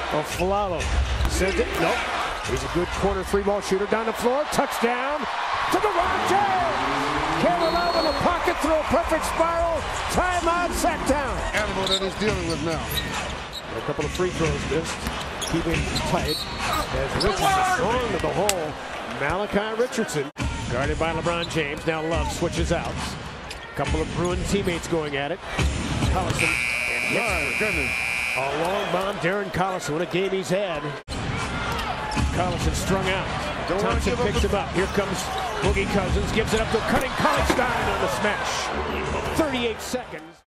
Aflalo sends it. Nope. He's a good corner three-ball shooter down the floor. Touchdown to LeBron James. Carried out in the pocket through a perfect spiral. Timeout, Sacktown. Animal that he's dealing with now. A couple of free throws missed. Keeping tight as Richardson thrown to the hole. Malachi Richardson guarded by LeBron James. Now Love switches out. A couple of Bruin teammates going at it. Collison and My goodness. a long bomb. Darren Collison, what a game he's had. Collison strung out. Thompson picks him up. Here comes Boogie Cousins. Gives it up to cutting Collins-Stein on the smash. 38 seconds.